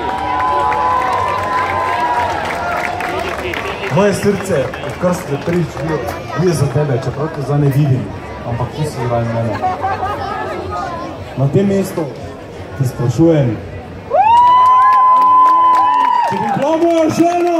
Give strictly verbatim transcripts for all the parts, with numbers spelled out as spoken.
Moje srce, kar se te prič, bije za tebe, čeprav te zdaj ne vidim, ampak ti si zraven mene. Na tem mestu ti sprašujem, če bi bila moja žena!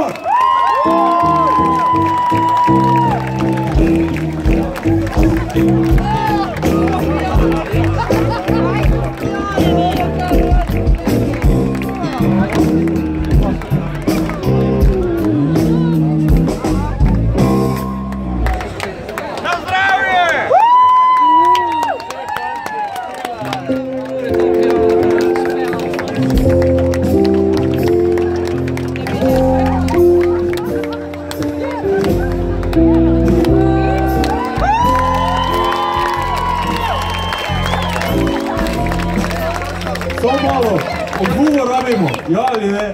Samo malo, odgovor rabimo, ja ali ne?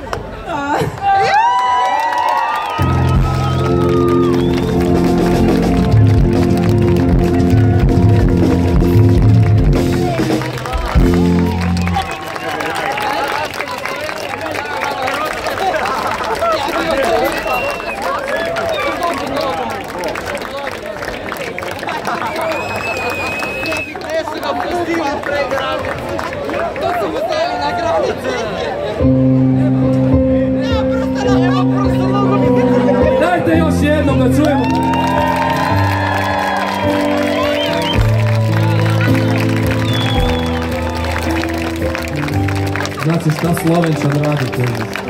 To su vzeli na granici. Dajte još jednom da čujemo. Znači šta Slovenčan radi tu?